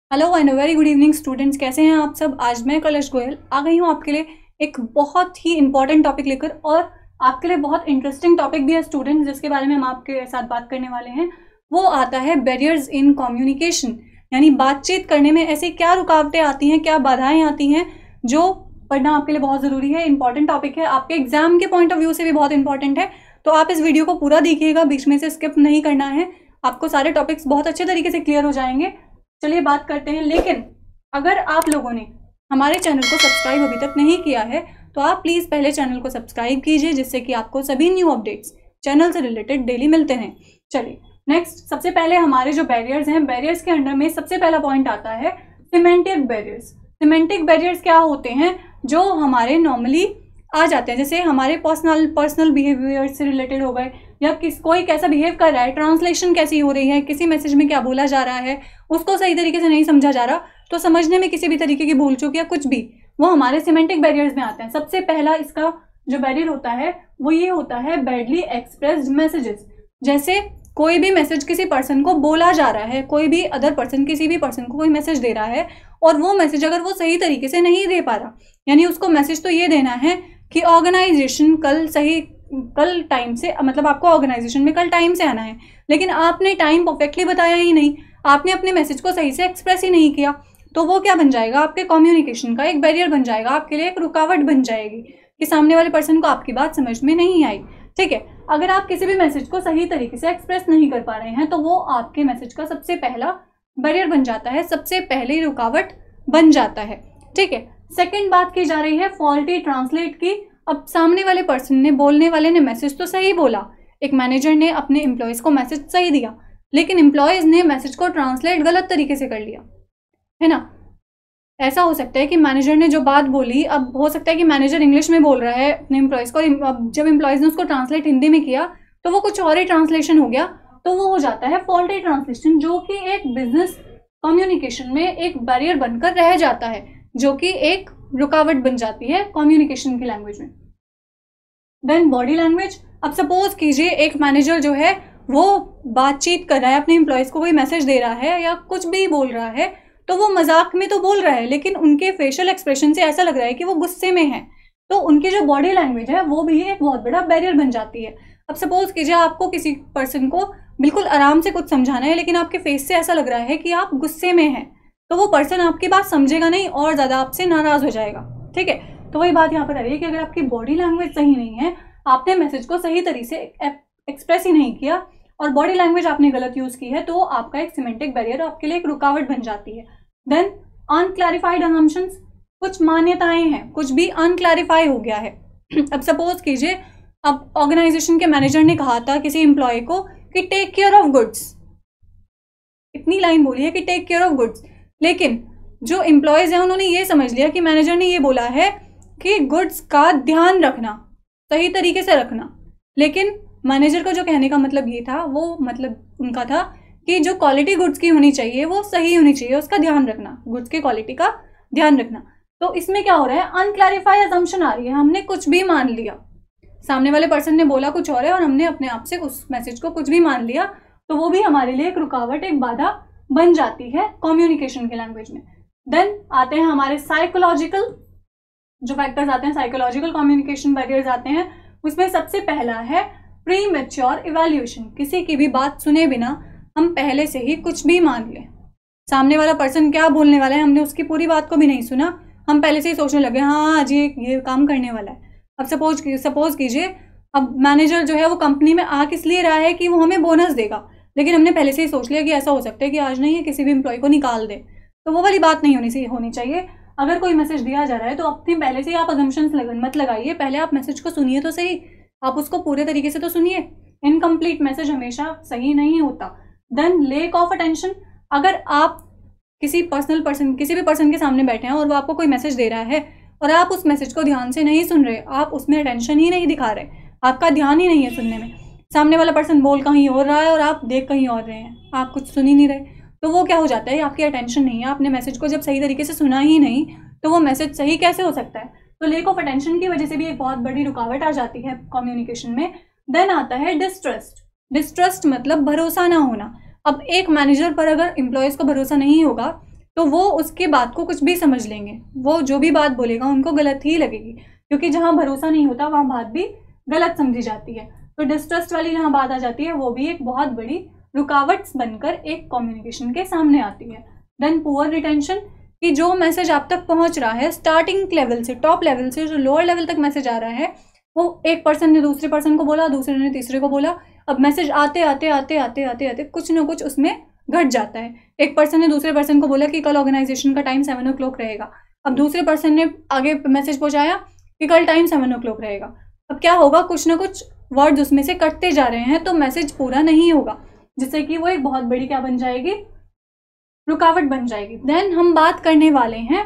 Hello and very good evening students, कैसे हैं आप सब। आज मैं कलश गोयल आ गई हूँ आपके लिए एक बहुत ही इंपॉर्टेंट टॉपिक लेकर, और आपके लिए बहुत इंटरेस्टिंग टॉपिक भी है स्टूडेंट्स, जिसके बारे में हम आपके साथ बात करने वाले हैं। वो आता है बैरियर्स इन कम्युनिकेशन, यानी बातचीत करने में ऐसी क्या रुकावटें आती हैं, क्या बाधाएं आती हैं, जो पढ़ना आपके लिए बहुत ज़रूरी है। इंपॉर्टेंट टॉपिक है, आपके एग्जाम के पॉइंट ऑफ व्यू से भी बहुत इंपॉर्टेंट है। तो आप इस वीडियो को पूरा देखिएगा, बीच में से स्किप नहीं करना है। आपको सारे टॉपिक्स बहुत अच्छे तरीके से क्लियर हो जाएंगे। चलिए बात करते हैं। लेकिन अगर आप लोगों ने हमारे चैनल को सब्सक्राइब अभी तक नहीं किया है तो आप प्लीज़ पहले चैनल को सब्सक्राइब कीजिए, जिससे कि आपको सभी न्यू अपडेट्स चैनल से रिलेटेड डेली मिलते हैं। चलिए नेक्स्ट, सबसे पहले हमारे जो बैरियर्स हैं, बैरियर्स के अंडर में सबसे पहला पॉइंट आता है सिमेंटिक बैरियर्स। सिमेंटिक बैरियर्स क्या होते हैं? जो हमारे नॉर्मली आ जाते हैं, जैसे हमारे पर्सनल बिहेवियर से रिलेटेड हो गए, या कोई कैसा बिहेव कर रहा है, ट्रांसलेशन कैसी हो रही है, किसी मैसेज में क्या बोला जा रहा है उसको सही तरीके से नहीं समझा जा रहा, तो समझने में किसी भी तरीके की भूल चूक या कुछ भी, वो हमारे सिमेंटिक बैरियर्स में आते हैं। सबसे पहला इसका जो बैरियर होता है वो ये होता है बैडली एक्सप्रेस्ड मैसेजेस। जैसे कोई भी मैसेज किसी पर्सन को बोला जा रहा है, कोई भी अदर पर्सन किसी भी पर्सन को कोई मैसेज दे रहा है, और वो मैसेज अगर वो सही तरीके से नहीं दे पा रहा, यानी उसको मैसेज तो ये देना है कि ऑर्गेनाइजेशन कल टाइम से, मतलब आपको ऑर्गेनाइजेशन में कल टाइम से आना है, लेकिन आपने टाइम परफेक्टली बताया ही नहीं, आपने अपने मैसेज को सही से एक्सप्रेस ही नहीं किया, तो वो क्या बन जाएगा? आपके कम्युनिकेशन का एक बैरियर बन जाएगा, आपके लिए एक रुकावट बन जाएगी कि सामने वाले पर्सन को आपकी बात समझ में नहीं आई। ठीक है, अगर आप किसी भी मैसेज को सही तरीके से एक्सप्रेस नहीं कर पा रहे हैं तो वो आपके मैसेज का सबसे पहला बैरियर बन जाता है, सबसे पहली रुकावट बन जाता है। ठीक है, सेकेंड बात की जा रही है फॉल्टी ट्रांसलेट की। अब सामने वाले पर्सन ने, बोलने वाले ने मैसेज तो सही बोला, एक मैनेजर ने अपने एम्प्लॉयज़ को मैसेज सही दिया, लेकिन एम्प्लॉयज़ ने मैसेज को ट्रांसलेट गलत तरीके से कर लिया, है ना। ऐसा हो सकता है कि मैनेजर ने जो बात बोली, अब हो सकता है कि मैनेजर इंग्लिश में बोल रहा है अपने एम्प्लॉयज़ को, अब जब एम्प्लॉयज़ ने उसको ट्रांसलेट हिंदी में किया तो वो कुछ और ही ट्रांसलेशन हो गया, तो वो हो जाता है फॉल्टी ट्रांसलेशन, जो कि एक बिजनेस कम्युनिकेशन में एक बैरियर बनकर रह जाता है, जो कि एक रुकावट बन जाती है कम्युनिकेशन की लैंग्वेज में। Then body language. अब सपोज कीजिए एक मैनेजर जो है वो बातचीत कर रहा है, अपने एम्प्लॉयज़ को कोई मैसेज दे रहा है या कुछ भी बोल रहा है, तो वो मजाक में तो बोल रहा है, लेकिन उनके फेशियल एक्सप्रेशन से ऐसा लग रहा है कि वो गुस्से में है, तो उनकी जो बॉडी लैंग्वेज है वो भी एक बहुत बड़ा बैरियर बन जाती है। अब सपोज कीजिए आपको किसी पर्सन को बिल्कुल आराम से कुछ समझाना है, लेकिन आपके फेस से ऐसा लग रहा है कि आप गुस्से में हैं, तो वो पर्सन आपकी बात समझेगा नहीं और ज़्यादा आपसे नाराज़ हो जाएगा। ठीक है, तो वही बात यहाँ पर आ रही है कि अगर आपकी बॉडी लैंग्वेज सही नहीं है, आपने मैसेज को सही तरीके से एक्सप्रेस ही नहीं किया और बॉडी लैंग्वेज आपने गलत यूज़ की है, तो आपका एक सिमेंटिक बैरियर आपके लिए एक रुकावट बन जाती है। देन अनक्लैरिफाइड असम्पशंस, कुछ मान्यताएं हैं, कुछ भी अनक्लैरिफाई हो गया है। अब सपोज कीजिए, अब ऑर्गेनाइजेशन के मैनेजर ने कहा था किसी एम्प्लॉय को कि टेक केयर ऑफ गुड्स, इतनी लाइन बोली है कि टेक केयर ऑफ गुड्स, लेकिन जो एम्प्लॉयज़ हैं उन्होंने ये समझ लिया कि मैनेजर ने ये बोला है कि गुड्स का ध्यान रखना, सही तरीके से रखना, लेकिन मैनेजर का जो कहने का मतलब ये था, वो मतलब उनका था कि जो क्वालिटी गुड्स की होनी चाहिए वो सही होनी चाहिए, उसका ध्यान रखना, गुड्स की क्वालिटी का ध्यान रखना। तो इसमें क्या हो रहा है? अनक्लैरिफाई असम्पशन आ रही है, हमने कुछ भी मान लिया, सामने वाले पर्सन ने बोला कुछ और है और हमने अपने आप से उस मैसेज को कुछ भी मान लिया, तो वो भी हमारे लिए एक रुकावट, एक बाधा बन जाती है कम्युनिकेशन के लैंग्वेज में। देन आते हैं हमारे साइकोलॉजिकल जो फैक्टर्स आते हैं, साइकोलॉजिकल कम्युनिकेशन बैरियर्स आते हैं। उसमें सबसे पहला है प्री मैच्योर इवैल्यूएशन। किसी की भी बात सुने बिना हम पहले से ही कुछ भी मान लें, सामने वाला पर्सन क्या बोलने वाला है, हमने उसकी पूरी बात को भी नहीं सुना, हम पहले से ही सोचने लगे हाँ आज ये काम करने वाला है। अब सपोज कीजिए, अब मैनेजर जो है वो कंपनी में आ किस लिए रहा है कि वो हमें बोनस देगा, लेकिन हमने पहले से ही सोच लिया कि ऐसा हो सकता है कि आज नहीं है किसी भी एम्प्लॉय को निकाल दे, तो वो वाली बात नहीं होनी चाहिए। अगर कोई मैसेज दिया जा रहा है तो अपनी पहले से ही आप अजम्पशंस मत लगाइए, पहले आप मैसेज को सुनिए तो सही, आप उसको पूरे तरीके से तो सुनिए। इनकम्प्लीट मैसेज हमेशा सही नहीं होता। Then lack of attention. अगर आप किसी भी पर्सन के सामने बैठे हैं और वो आपको कोई मैसेज दे रहा है और आप उस मैसेज को ध्यान से नहीं सुन रहे, आप उसमें अटेंशन ही नहीं दिखा रहे, आपका ध्यान ही नहीं है सुनने में, सामने वाला पर्सन बोल कहीं और रहा है और आप देख कहीं और रहे हैं, आप कुछ सुन ही नहीं रहे, तो वो क्या हो जाता है? आपकी अटेंशन नहीं है, आपने मैसेज को जब सही तरीके से सुना ही नहीं तो वो मैसेज सही कैसे हो सकता है? तो लेक ऑफ अटेंशन की वजह से भी एक बहुत बड़ी रुकावट आ जाती है कम्युनिकेशन में। देन आता है डिस्ट्रस्ट। डिस्ट्रस्ट मतलब भरोसा ना होना। अब एक मैनेजर पर अगर एम्प्लॉयज़ को भरोसा नहीं होगा तो वो उसके बात को कुछ भी समझ लेंगे, वो जो भी बात बोलेगा उनको गलत ही लगेगी, क्योंकि जहाँ भरोसा नहीं होता वहाँ बात भी गलत समझी जाती है। तो डिस्ट्रस्ट वाली जहाँ बात आ जाती है वो भी एक बहुत बड़ी रुकावट बनकर एक कम्युनिकेशन के सामने आती है। देन पुअर रिटेंशन, कि जो मैसेज आप तक पहुंच रहा है स्टार्टिंग लेवल से, टॉप लेवल से जो लोअर लेवल तक मैसेज आ रहा है, वो एक पर्सन ने दूसरे पर्सन को बोला, दूसरे ने तीसरे को बोला, अब मैसेज आते आते आते आते आते आते कुछ ना कुछ उसमें घट जाता है। एक पर्सन ने दूसरे पर्सन को बोला कि कल ऑर्गेनाइजेशन का टाइम 7 o'clock रहेगा, अब दूसरे पर्सन ने आगे मैसेज पहुंचाया कि कल टाइम 7 o'clock रहेगा। अब क्या होगा, कुछ ना कुछ वर्ड्स उसमें से कटते जा रहे हैं, तो मैसेज पूरा नहीं होगा, जिससे कि वो एक बहुत बड़ी क्या बन जाएगी, रुकावट बन जाएगी। देन हम बात करने वाले हैं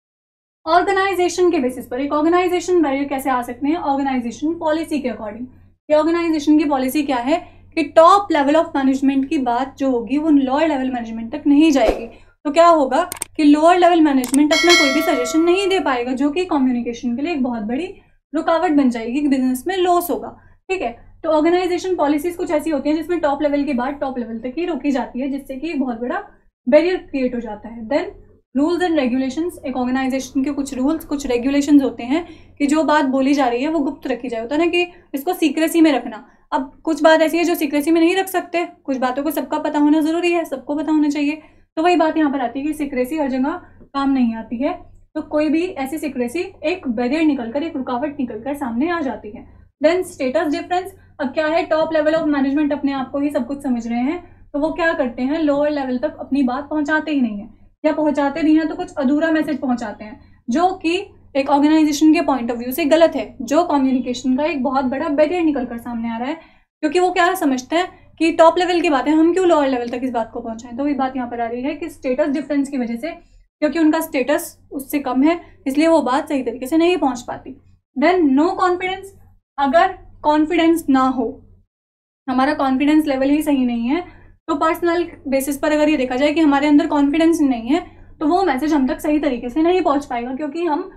ऑर्गेनाइजेशन के बेसिस पर। एक ऑर्गेनाइजेशन बैरियर कैसे आ सकते हैं, ऑर्गेनाइजेशन पॉलिसी के अकॉर्डिंग। ये ऑर्गेनाइजेशन की पॉलिसी क्या है कि टॉप लेवल ऑफ मैनेजमेंट की बात जो होगी वो लोअर लेवल मैनेजमेंट तक नहीं जाएगी। तो क्या होगा कि लोअर लेवल मैनेजमेंट अपना कोई भी सजेशन नहीं दे पाएगा, जो कि कम्युनिकेशन के लिए एक बहुत बड़ी रुकावट बन जाएगी, बिजनेस में लॉस होगा। ठीक है, तो ऑर्गेनाइजेशन पॉलिसीज कुछ ऐसी होती हैं जिसमें टॉप लेवल की बात टॉप लेवल तक ही रोकी जाती है, जिससे कि एक बहुत बड़ा बैरियर क्रिएट हो जाता है। देन रूल्स एंड रेगुलेशंस, एक ऑर्गेनाइजेशन के कुछ रूल्स कुछ रेगुलेशंस होते हैं कि जो बात बोली जा रही है वो गुप्त रखी जाए, होता है ना कि इसको सीक्रेसी में रखना। अब कुछ बात ऐसी है जो सीक्रेसी में नहीं रख सकते, कुछ बातों को सबका पता होना जरूरी है, सबको पता होना चाहिए। तो वही बात यहाँ पर आती है कि सीक्रेसी हर जगह काम नहीं आती है, तो कोई भी ऐसी सीक्रेसी एक बैरियर निकलकर, एक रुकावट निकलकर सामने आ जाती है। देन स्टेटस डिफरेंस, अब क्या है, टॉप लेवल ऑफ मैनेजमेंट अपने आप को ही सब कुछ समझ रहे हैं, तो वो क्या करते हैं, लोअर लेवल तक अपनी बात पहुंचाते ही नहीं है, या पहुंचाते भी हैं तो कुछ अधूरा मैसेज पहुंचाते हैं, जो कि एक ऑर्गेनाइजेशन के पॉइंट ऑफ व्यू से गलत है, जो कम्युनिकेशन का एक बहुत बड़ा बैरियर निकलकर सामने आ रहा है, क्योंकि वो क्या समझते हैं कि टॉप लेवल की बात है, हम क्यों लोअर लेवल तक इस बात को पहुंचाएं। तो वही बात यहाँ पर आ रही है कि स्टेटस डिफरेंस की वजह से, क्योंकि उनका स्टेटस उससे कम है, इसलिए वो बात सही तरीके से नहीं पहुंच पाती। देन नो कॉन्फिडेंस, अगर कॉन्फिडेंस ना हो, हमारा कॉन्फिडेंस लेवल ही सही नहीं है, तो पर्सनल बेसिस पर अगर ये देखा जाए कि हमारे अंदर कॉन्फिडेंस नहीं है, तो वो मैसेज हम तक सही तरीके से नहीं पहुंच पाएगा, क्योंकि हम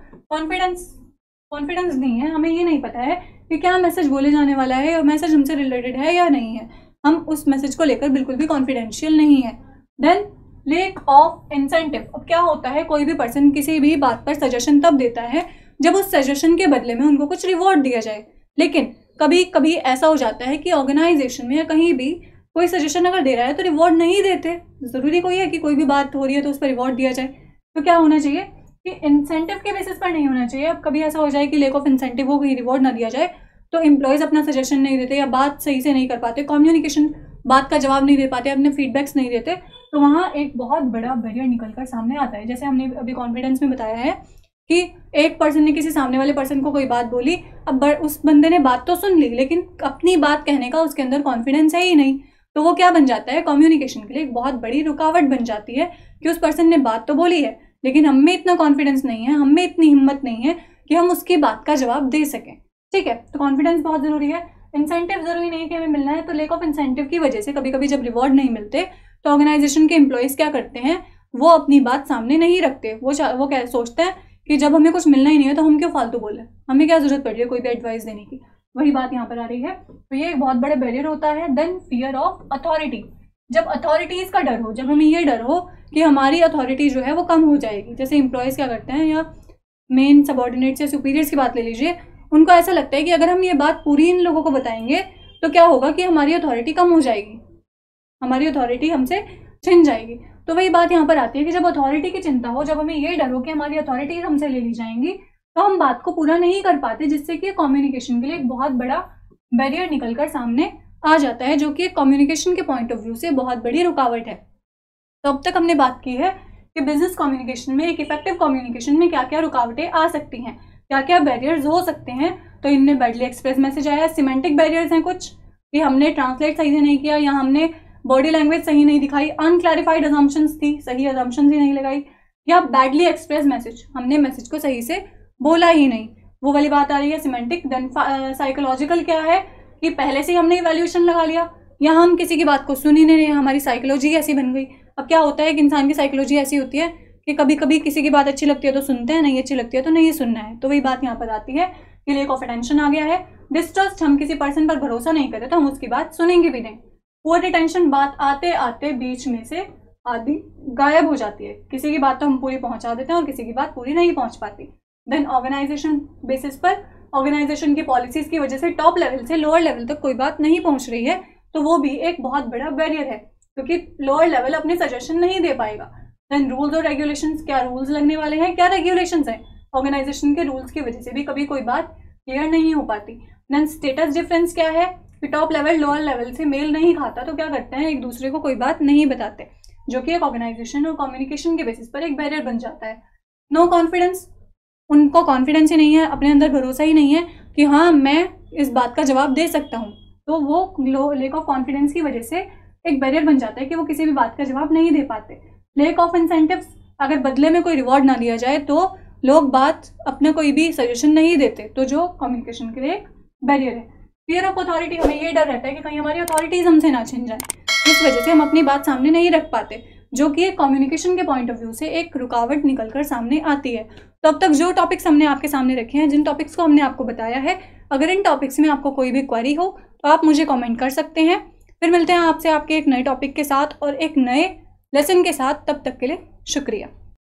कॉन्फिडेंस नहीं है, हमें ये नहीं पता है कि क्या मैसेज बोले जाने वाला है और मैसेज हमसे रिलेटेड है या नहीं है, हम उस मैसेज को लेकर बिल्कुल भी कॉन्फिडेंशियल नहीं है। देन लैक ऑफ इंसेंटिव, अब क्या होता है, कोई भी पर्सन किसी भी बात पर सजेशन तब देता है जब उस सजेशन के बदले में उनको कुछ रिवॉर्ड दिया जाए, लेकिन कभी कभी ऐसा हो जाता है कि ऑर्गेनाइजेशन में या कहीं भी कोई सजेशन अगर दे रहा है तो रिवॉर्ड नहीं देते। जरूरी कोई है कि कोई भी बात हो रही है तो उस पर रिवॉर्ड दिया जाए, तो क्या होना चाहिए कि इंसेंटिव के बेसिस पर नहीं होना चाहिए। अब कभी ऐसा हो जाए कि लैक ऑफ इंसेंटिव हो, कोई रिवॉर्ड ना दिया जाए, तो एम्प्लॉयज अपना सजेशन नहीं देते या बात सही से नहीं कर पाते, कम्युनिकेशन बात का जवाब नहीं दे पाते, अपने फीडबैक्स नहीं देते, तो वहाँ एक बहुत बड़ा बैरियर निकलकर सामने आता है। जैसे हमने अभी कॉन्फिडेंस में बताया है कि एक पर्सन ने किसी सामने वाले पर्सन को कोई बात बोली, अब उस बंदे ने बात तो सुन ली, लेकिन अपनी बात कहने का उसके अंदर कॉन्फिडेंस है ही नहीं, तो वो क्या बन जाता है, कम्युनिकेशन के लिए एक बहुत बड़ी रुकावट बन जाती है कि उस पर्सन ने बात तो बोली है, लेकिन हम में इतना कॉन्फिडेंस नहीं है, हम में इतनी हिम्मत नहीं है कि हम उसकी बात का जवाब दे सकें। ठीक है, तो कॉन्फिडेंस बहुत जरूरी है। इंसेंटिव जरूरी नहीं कि हमें मिलना है, तो लैक ऑफ इंसेंटिव की वजह से कभी कभी जब रिवॉर्ड नहीं मिलते तो ऑर्गेनाइजेशन के एम्प्लॉयज क्या करते हैं, वो अपनी बात सामने नहीं रखते, वो क्या सोचते हैं कि जब हमें कुछ मिलना ही नहीं है तो हम क्यों फालतू बोले, हमें क्या जरूरत पड़ रही है कोई भी एडवाइस देने की। वही बात यहाँ पर आ रही है, तो ये एक बहुत बड़ा बैरियर होता है। देन फियर ऑफ अथॉरिटी, जब अथॉरिटीज का डर हो, जब हमें ये डर हो कि हमारी अथॉरिटी जो है वो कम हो जाएगी, जैसे एम्प्लॉयज क्या करते हैं, या मेन सबॉर्डिनेट्स या सुपीरियर्स की बात ले लीजिए, उनको ऐसा लगता है कि अगर हम ये बात पूरी इन लोगों को बताएंगे तो क्या होगा कि हमारी अथॉरिटी कम हो जाएगी, हमारी अथॉरिटी हमसे छिन जाएगी। तो वही बात यहाँ पर आती है कि जब अथॉरिटी की चिंता हो, जब हमें ये डर हो कि हमारी अथॉरिटी हमसे ले ली जाएंगी, तो हम बात को पूरा नहीं कर पाते, जिससे कि कम्युनिकेशन के लिए एक बहुत बड़ा बैरियर निकलकर सामने आ जाता है, जो कि कम्युनिकेशन के पॉइंट ऑफ व्यू से बहुत बड़ी रुकावट है। तो अब तक हमने बात की है कि बिजनेस कम्युनिकेशन में, एक इफेक्टिव कम्युनिकेशन में क्या क्या रुकावटें आ सकती हैं, क्या क्या बैरियर्स हो सकते हैं। तो इनमें बैडली एक्सप्रेस मैसेज आया, सिमेंटिक बैरियर्स हैं कुछ कि हमने ट्रांसलेट सही से नहीं किया, या हमने बॉडी लैंग्वेज सही नहीं दिखाई, अनक्लैरिफाइड अजम्पशंस थी, सही अजम्पशंस ही नहीं लगाई, या बैडली एक्सप्रेस मैसेज, हमने मैसेज को सही से बोला ही नहीं, वो वाली बात आ रही है सिमेंटिक। देन साइकोलॉजिकल क्या है कि पहले से हमने इवैल्यूएशन लगा लिया, या हम किसी की बात को सुन ही नहीं रहे, हमारी साइकोलॉजी ऐसी बन गई। अब क्या होता है कि इंसान की साइकोलॉजी ऐसी होती है कि कभी कभी किसी की बात अच्छी लगती है तो सुनते हैं, नहीं अच्छी लगती है तो नहीं सुनना है। तो वही बात यहाँ पर आती है कि लैक ऑफ अटेंशन आ गया है। डिस्ट्रस्ट, हम किसी पर्सन पर भरोसा नहीं करते तो हम उसकी बात सुनेंगे भी नहीं। पुअर रिटेंशन, बात आते आते बीच में से आदि गायब हो जाती है। किसी की बात तो हम पूरी पहुंचा देते हैं और किसी की बात पूरी नहीं पहुंच पाती। देन ऑर्गेनाइजेशन बेसिस पर ऑर्गेनाइजेशन की पॉलिसीज की वजह से टॉप लेवल से लोअर लेवल तक कोई बात नहीं पहुंच रही है, तो वो भी एक बहुत बड़ा बैरियर है, क्योंकि लोअर लेवल अपने सजेशन नहीं दे पाएगा। देन रूल्स और रेगुलेशंस, क्या रूल्स लगने वाले हैं, क्या रेगुलेशंस हैं। ऑर्गेनाइजेशन के रूल्स की वजह से भी कभी कोई बात क्लियर नहीं हो पाती। देन स्टेटस डिफरेंस क्या है कि टॉप लेवल लोअर लेवल से मेल नहीं खाता, तो क्या करते हैं, एक दूसरे को कोई बात नहीं बताते, जो कि एक ऑर्गेनाइजेशन और कम्युनिकेशन के बेसिस पर एक बैरियर बन जाता है। नो कॉन्फिडेंस, उनको कॉन्फिडेंस ही नहीं है, अपने अंदर भरोसा ही नहीं है कि हाँ मैं इस बात का जवाब दे सकता हूँ, तो वो लेक ऑफ कॉन्फिडेंस की वजह से एक बैरियर बन जाता है कि वो किसी भी बात का जवाब नहीं दे पाते। लेक ऑफ इंसेंटिव्स, अगर बदले में कोई रिवॉर्ड ना दिया जाए तो लोग बात अपना कोई भी सजेशन नहीं देते, तो जो कम्युनिकेशन के लिए एक बैरियर है। फियर ऑफ अथॉरिटी, हमें ये डर रहता है कि कहीं हमारी अथॉरिटीज हमसे ना छिन जाए, इस वजह से हम अपनी बात सामने नहीं रख पाते, जो कि एक कम्युनिकेशन के पॉइंट ऑफ व्यू से एक रुकावट निकलकर सामने आती है। तो अब तक जो टॉपिक्स हमने आपके सामने रखे हैं, जिन टॉपिक्स को हमने आपको बताया है, अगर इन टॉपिक्स में आपको कोई भी क्वेरी हो तो आप मुझे कमेंट कर सकते हैं। फिर मिलते हैं आपसे आपके एक नए टॉपिक के साथ और एक नए लेसन के साथ, तब तक के लिए शुक्रिया।